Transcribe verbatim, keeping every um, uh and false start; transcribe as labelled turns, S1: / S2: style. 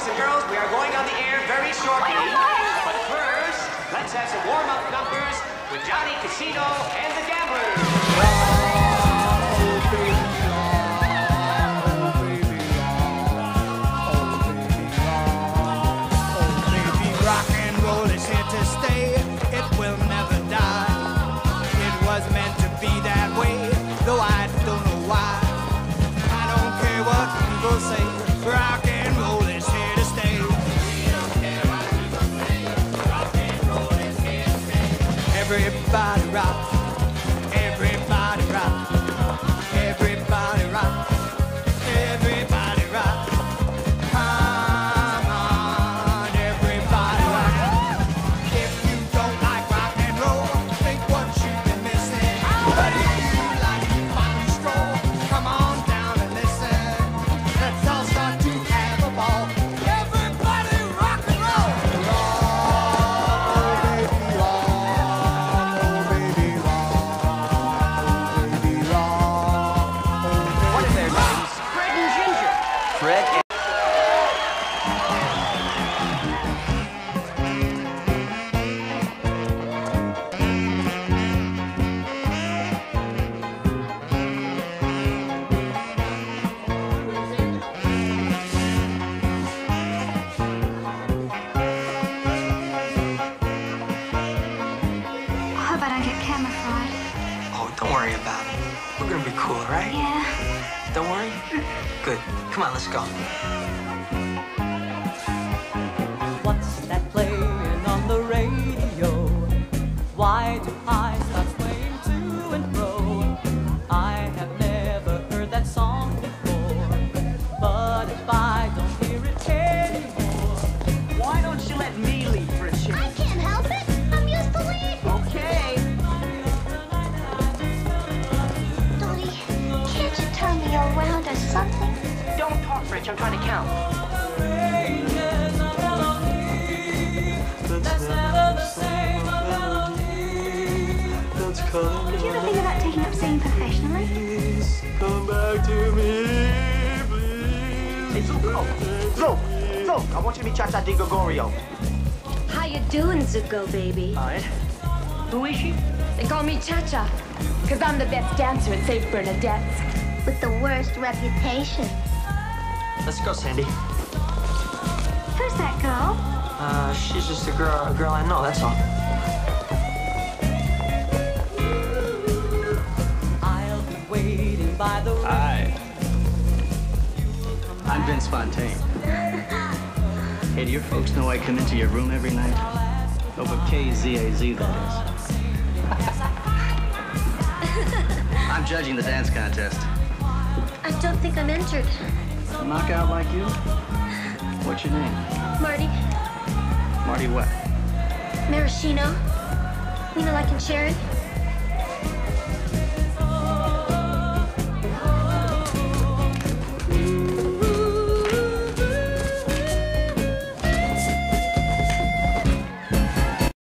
S1: boys and girls, we are going on the air very shortly. But first, let's have some warm-up numbers with Johnny Casino and the Gamblers.
S2: Rock and roll is here to stay. It will never die. It was meant to be that way, though I don't know why. I don't care what people say. Rock and roll is here to stay. We don't care what people say. Rock and roll is here to stay. Everybody rock. Everybody rock. Everybody rock. Everybody rock.
S3: Come on, let's go.
S4: What's that playing on the radio? Why do I start swaying to and fro? I have never heard that song before, but if I don't hear it anymore,
S1: why don't you let me lead for a change?
S5: I can't help it. I'm used to leading.
S1: Okay.
S5: Dottie, can't you turn me around or something?
S1: Don't talk, Rich. I'm trying to count.
S5: Would you ever think about taking up singing professionally?
S6: Please come back to me, please.
S1: Hey, Zook, oh. Zook, Zook, I want you to meet Cha-Cha Di Gregorio.
S7: How you doing, Zuko, baby?
S1: All right. Who is she?
S7: They call me Cha-Cha, because I'm the best dancer at Saint Bernadette's.
S5: With the worst reputation.
S3: Let's go, Sandy.
S5: Who's that girl?
S3: Uh, she's just a girl, a girl I know, that's all.
S4: I'll be waiting by the road.
S8: Hi. I'm Vince Fontaine. Hey, do your folks know I come into your room every night? Over K Z A Z, that is. I'm judging the dance contest.
S5: I don't think I'm entered.
S8: A knockout like you? What's your name?
S5: Marty.
S8: Marty what?
S5: Maraschino. You know, like in Cherry.